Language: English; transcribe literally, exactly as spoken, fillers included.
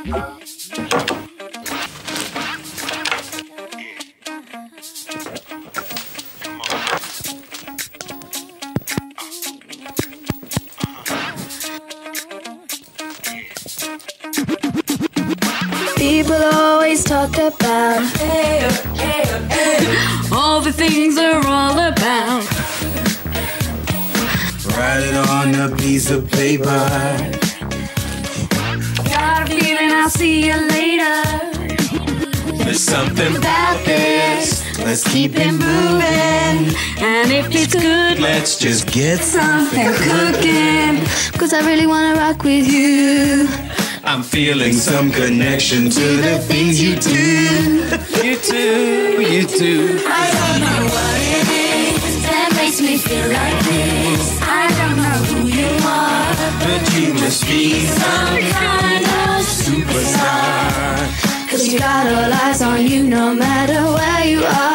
People always talk about hey, hey, hey, all the things they're all about. Write it on a piece of paper. Got a feeling I'll see you later. There's something about this. Let's keep it moving. And if it's good, let's just get something cooking. Cause I really wanna rock with you. I'm feeling some connection to the things you do. You do, you do. I don't know what it is that makes me feel like this. I don't know who you are, but you must be some kind of superstar. Cause you got all eyes on you no matter where you are.